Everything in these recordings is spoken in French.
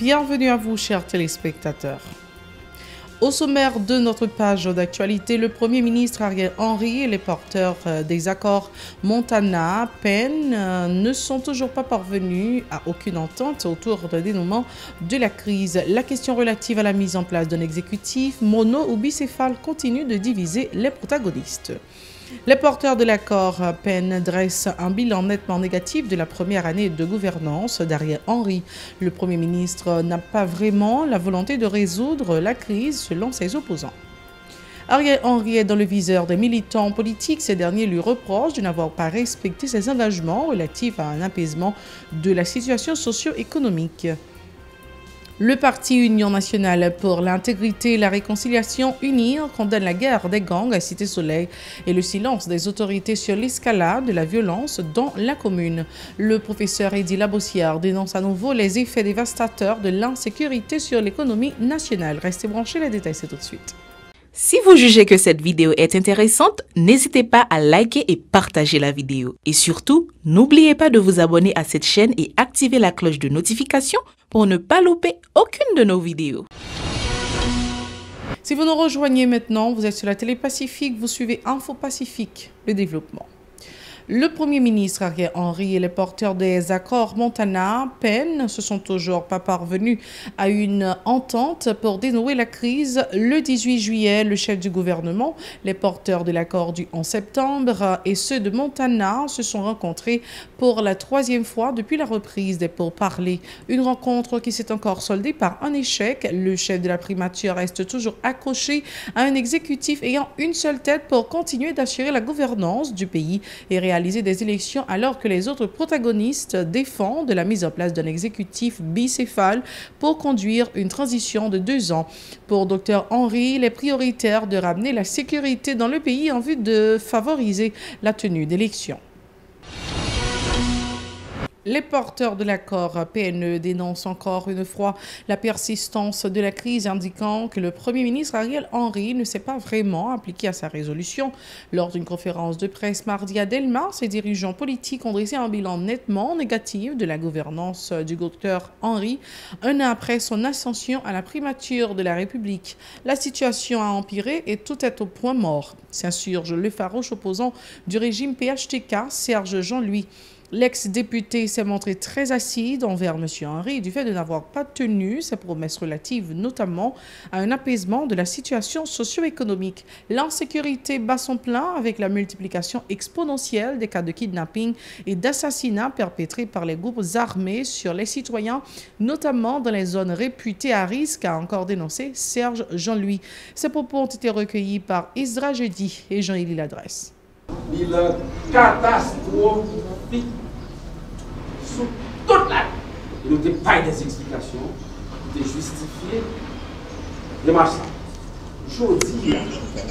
Bienvenue à vous, chers téléspectateurs. Au sommaire de notre page d'actualité, le Premier ministre Ariel Henry et les porteurs des accords Montana-Penn ne sont toujours pas parvenus à aucune entente autour du dénouement de la crise. La question relative à la mise en place d'un exécutif mono ou bicéphale continue de diviser les protagonistes. Les porteurs de l'accord Penn dressent un bilan nettement négatif de la première année de gouvernance d'Ariel Henry. Le Premier ministre n'a pas vraiment la volonté de résoudre la crise selon ses opposants. Ariel Henry est dans le viseur des militants politiques. Ces derniers lui reprochent de n'avoir pas respecté ses engagements relatifs à un apaisement de la situation socio-économique. Le parti Union nationale pour l'intégrité et la réconciliation UNIR condamne la guerre des gangs à Cité-Soleil et le silence des autorités sur l'escalade de la violence dans la commune. Le professeur Eddy Labossière dénonce à nouveau les effets dévastateurs de l'insécurité sur l'économie nationale. Restez branchés, les détails c'est tout de suite. Si vous jugez que cette vidéo est intéressante, n'hésitez pas à liker et partager la vidéo. Et surtout, n'oubliez pas de vous abonner à cette chaîne et activer la cloche de notification pour ne pas louper aucune de nos vidéos. Si vous nous rejoignez maintenant, vous êtes sur la télé Pacifique, vous suivez Info Pacifique, le développement. Le Premier ministre Ariel Henry et les porteurs des accords Montana-Penn ne se sont toujours pas parvenus à une entente pour dénouer la crise. Le 18 juillet, le chef du gouvernement, les porteurs de l'accord du 11 septembre et ceux de Montana se sont rencontrés pour la troisième fois depuis la reprise des pourparlers. Une rencontre qui s'est encore soldée par un échec. Le chef de la primature reste toujours accroché à un exécutif ayant une seule tête pour continuer d'assurer la gouvernance du pays et réaliser des élections alors que les autres protagonistes défendent la mise en place d'un exécutif bicéphale pour conduire une transition de 2 ans. Pour Dr Henry, il est prioritaire de ramener la sécurité dans le pays en vue de favoriser la tenue d'élections. Les porteurs de l'accord PNE dénoncent encore une fois la persistance de la crise, indiquant que le Premier ministre Ariel Henry ne s'est pas vraiment appliqué à sa résolution. Lors d'une conférence de presse mardi à Delmar, ses dirigeants politiques ont dressé un bilan nettement négatif de la gouvernance du docteur Henry, un an après son ascension à la primature de la République. La situation a empiré et tout est au point mort, s'insurge le farouche opposant du régime PHTK, Serge Jean-Louis. L'ex-député s'est montré très acide envers M. Henry du fait de n'avoir pas tenu ses promesses relatives notamment à un apaisement de la situation socio-économique. L'insécurité bat son plein avec la multiplication exponentielle des cas de kidnapping et d'assassinats perpétrés par les groupes armés sur les citoyens, notamment dans les zones réputées à risque, a encore dénoncé Serge Jean-Louis. Ces propos ont été recueillis par Isra Jeudi et Jean-Élie Ladresse. Bilan catastrophique sous toute la... Il n'y a pas des explications de justifier les massacres. Aujourd'hui, le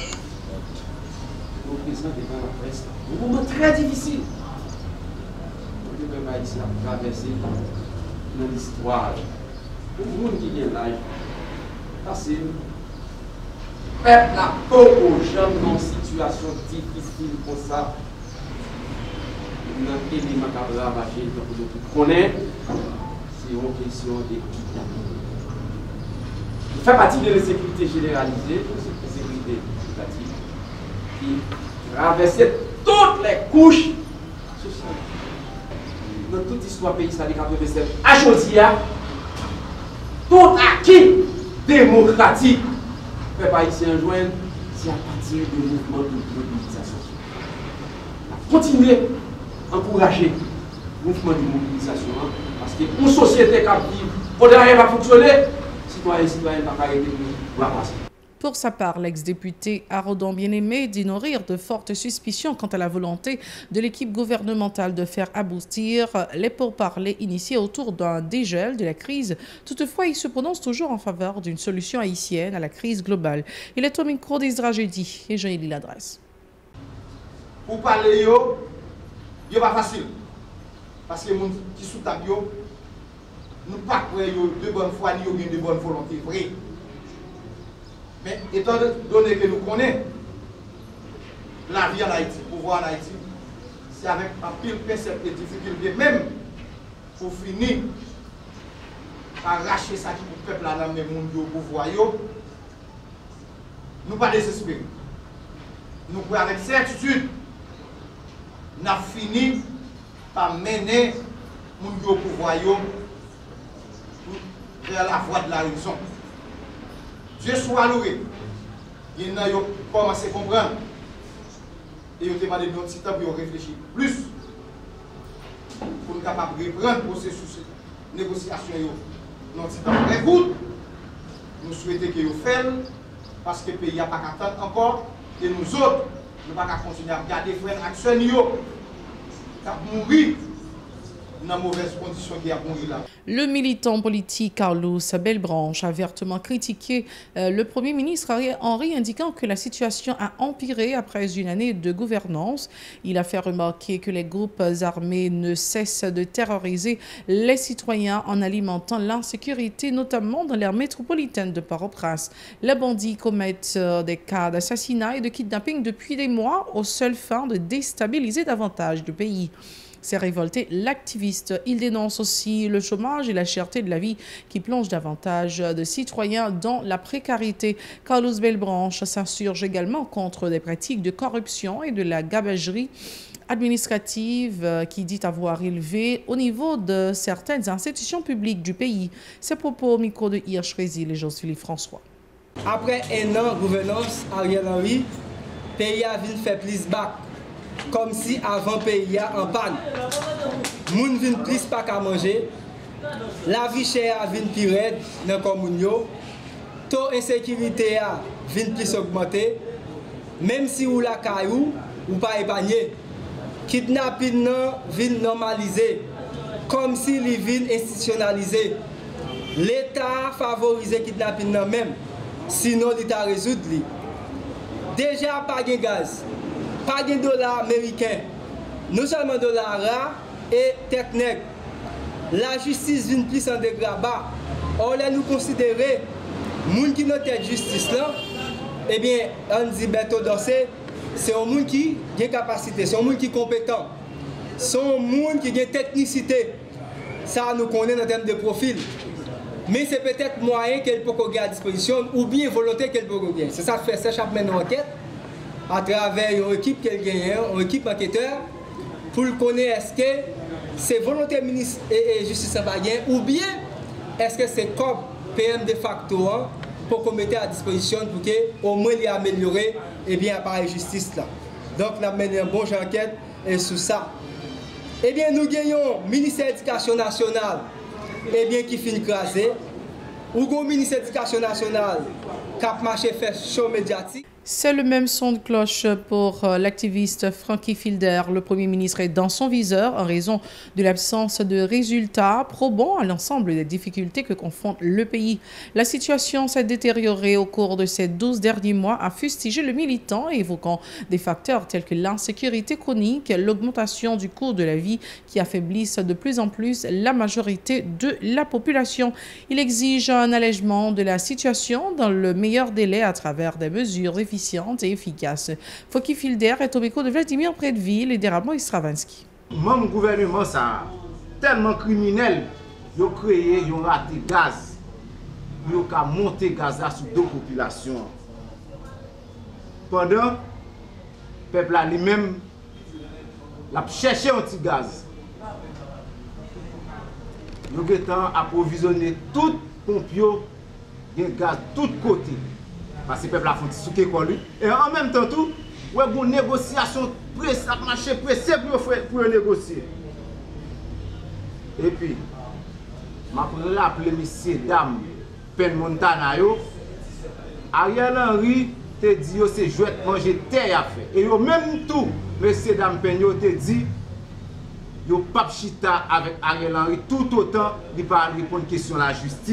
président devant la presse, un moment très difficile. Le peuple ici a traversé dans l'histoire. Pour le monde qui vient là, facile. Peuple la peau aux gens dans une situation difficile comme ça. Dans l'élément qui a ravagé, donc vous connaissez, c'est une question de kidnapping. Il fait partie de l'insécurité généralisée, de cette sécurité étatique, qui traversait toutes les couches sociales. Dans toute l'histoire pays, ça a 87 à Josia, tout acquis démocratique. Le peuple haïtien joindre, c'est à partir du mouvement de mobilisation. Continuer à encourager le mouvement de mobilisation parce qu'une société qui vit, pour rien va fonctionner, citoyens et citoyennes n'ont pas arrêté de passer. Pour sa part, l'ex-député Arodon Bien-Aimé dit nourrir de fortes suspicions quant à la volonté de l'équipe gouvernementale de faire aboutir les pourparlers initiés autour d'un dégel de la crise. Toutefois, il se prononce toujours en faveur d'une solution haïtienne à la crise globale. Il est au micro d'Isra Jeudi et Jean-Élie Ladresse. Pour parler, ce n'est pas facile. Parce que les gens qui sont sous table, nous ne pouvons pas de bonne foi ni de bonne volonté. Vrai. Mais étant donné que nous connaissons la vie en Haïti, le pouvoir en Haïti, c'est avec un pile de difficultés, même pour finir arracher ça qui pour le peuple là dans les monde au pouvoir nous pas désespérer. Nous pouvons avec certitude nous fini par mener monde au pouvoir vers la voie de la raison. Dieu soit loué. Il y a commencé à comprendre. Et il a demandé de notre temps pour réfléchir plus. Pour nous capables de reprendre le processus de négociation. Notre temps écoute. Nous souhaitons que vous fassiez parce que le pays n'a pas qu'à attendre encore. Et nous autres, nous n'avons pas qu'à continuer à regarder les frères actuels qui ont mouru dans de mauvaises conditions qui a mouru là. Le militant politique Carlos Belbranche a vertement critiqué le Premier ministre Ariel Henry, indiquant que la situation a empiré après une année de gouvernance. Il a fait remarquer que les groupes armés ne cessent de terroriser les citoyens en alimentant l'insécurité, notamment dans l'aire métropolitaine de Port-au-Prince. Les bandits commettent des cas d'assassinat et de kidnapping depuis des mois aux seules fins de déstabiliser davantage le pays. C'est révolté l'activiste. Il dénonce aussi le chômage et la cherté de la vie qui plonge davantage de citoyens dans la précarité. Carlos Belbranche s'insurge également contre des pratiques de corruption et de la gabegie administrative qui dit avoir élevé au niveau de certaines institutions publiques du pays. Ces propos au micro de Hirsch Résil et Joseph François. Après un an de gouvernance, Ariel Henry, le pays a vu faire plus bac. Comme si avant le pays en panne. Les gens viennent plus pas qu'à manger. La vie chère vient plus raide dans la commune. Le taux d'insécurité vient plus augmenter. Même si vous la caillou, ou pas épargné. Kidnapping vient normaliser. Comme si il vient institutionnaliser. L'État favorise le kidnapping même. Sinon, l'État résout. Déjà, pas de gaz. Pas de dollars américains, non seulement dollars rares et techniques. La justice vient plus en dégrabat. Or, là, nous considérons, les gens qui ont cette justice là, eh bien, on dit Beto Dossé, c'est un monde qui a des capacités, c'est un monde qui est compétent, c'est un monde qui a une technicité. Ça, nous connaissons en termes de profil. Mais c'est peut-être moyen qu'elle peut gagner à disposition ou bien volonté qu'elle peut gagner. C'est ça que fait chaque une enquête. À travers une équipe qu'elle gagne, une équipe enquêteur, pour connaître est-ce que c'est volonté ministre et justice en bagage ou bien est-ce que c'est comme PM de facto pour qu'on mette à disposition pour qu'au moins il améliorer et bien l'appareil justice là. Donc nous avons une bonne enquête et sur ça. Eh bien nous gagnons le ministère de l'Éducation nationale qui finit crasé. Ou le ministère de l'Éducation nationale qui a marché fait show médiatique. C'est le même son de cloche pour l'activiste Frankie Filder. Le Premier ministre est dans son viseur en raison de l'absence de résultats probants à l'ensemble des difficultés que confronte le pays. La situation s'est détériorée au cours de ces 12 derniers mois, a fustigé le militant, évoquant des facteurs tels que l'insécurité chronique, l'augmentation du coût de la vie qui affaiblissent de plus en plus la majorité de la population. Il exige un allègement de la situation dans le meilleur délai à travers des mesures efficaces et efficace. Frankie Filder est au micro de Vladimir Prédeville et d'Eramo Stravinsky. Même gouvernement ça tellement criminel, ils ont créé, ils ont raté gaz. Ils ont monté gaz là sur deux populations. Pendant le peuple lui-même a cherché un petit gaz. Ils ont approvisionné tout pompier de gaz de tous côtés. Parce que le peuple a fait sous l'école. Et en même temps, tout, il y a une négociation pressée, marché pressé pour négocier. Et puis, je vais rappeler messieurs, dames, Pen Montana, Ariel Henry te dit que c'est jouet manger terre à faire. Et même tout, messieurs, dames, Pen, te dit yo pas chita avec Ariel Henry tout autant il pas répondre question la justice.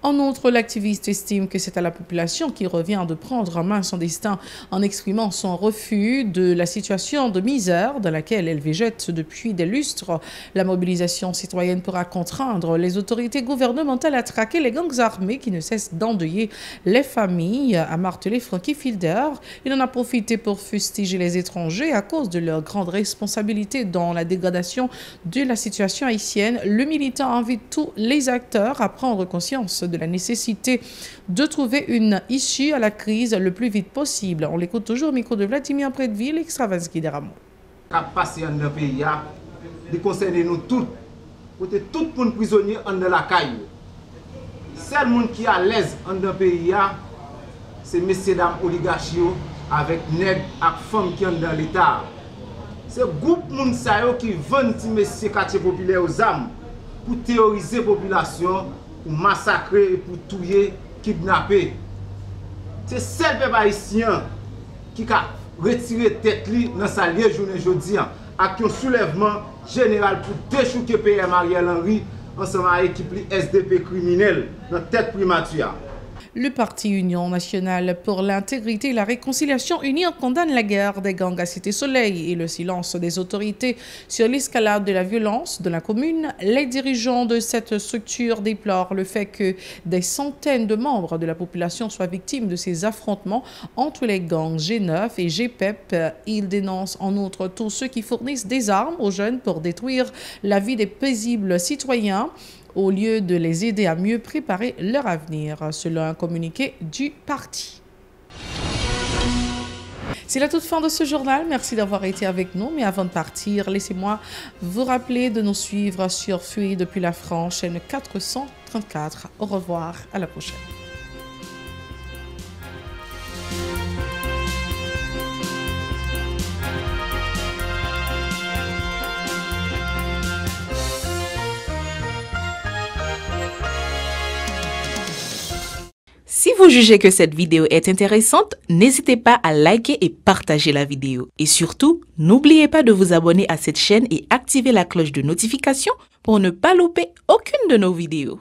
En outre, l'activiste estime que c'est à la population qui revient de prendre en main son destin en exprimant son refus de la situation de misère dans laquelle elle végète depuis des lustres. La mobilisation citoyenne pourra contraindre les autorités gouvernementales à traquer les gangs armés qui ne cessent d'endeuiller les familles, a martelé Frankie Fielder. Il en a profité pour fustiger les étrangers à cause de leur grande responsabilité dans la dégradation de la situation haïtienne. Le militant invite tous les acteurs à prendre conscience de la nécessité de trouver une issue à la crise le plus vite possible. On l'écoute toujours au micro de Vladimir Predville, Extravansky des Rameaux. Passer dans le pays, il concerne nous tous. Pour tout le monde prisonnier en de la caille. Seul monde qui est à l'aise en le pays, c'est messieurs dames oligarchies avec nègres et femmes qui sont dans l'État. C'est le groupe de monde qui vendent ces quartiers populaires aux armes pour terroriser la population, pour massacrer et pour tuer, kidnapper. C'est seul peuple haïtien qui a retiré tête dans sa liée journée aujourd'hui avec un soulèvement général pour déchouquer PM Ariel Henry ensemble avec l'équipe SDP criminelle dans tête primature. Le parti Union nationale pour l'intégrité et la réconciliation unie condamne la guerre des gangs à Cité-Soleil et le silence des autorités sur l'escalade de la violence de la commune. Les dirigeants de cette structure déplorent le fait que des centaines de membres de la population soient victimes de ces affrontements entre les gangs G9 et GPEP. Ils dénoncent en outre tous ceux qui fournissent des armes aux jeunes pour détruire la vie des paisibles citoyens, au lieu de les aider à mieux préparer leur avenir, selon un communiqué du parti. C'est la toute fin de ce journal. Merci d'avoir été avec nous. Mais avant de partir, laissez-moi vous rappeler de nous suivre sur Fuir depuis la France, chaîne 434. Au revoir, à la prochaine. Si vous jugez que cette vidéo est intéressante, n'hésitez pas à liker et partager la vidéo. Et surtout, n'oubliez pas de vous abonner à cette chaîne et activer la cloche de notification pour ne pas louper aucune de nos vidéos.